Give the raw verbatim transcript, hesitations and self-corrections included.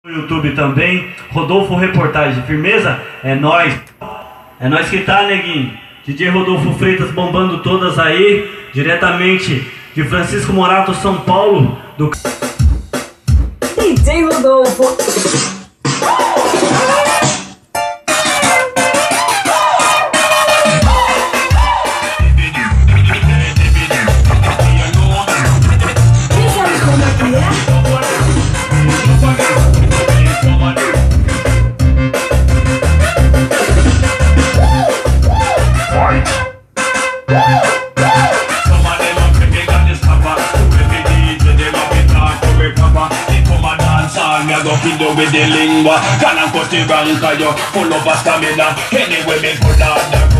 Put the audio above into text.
No YouTube também, Rodolfo Reportagem, firmeza? É nóis. É nóis que tá, neguinho. D J Rodolfo Freitas bombando todas aí, diretamente de Francisco Morato, São Paulo, do D J Rodolfo. With the lingua, can I cut the rank? Yo, full of stamina. Anyway, me pull out the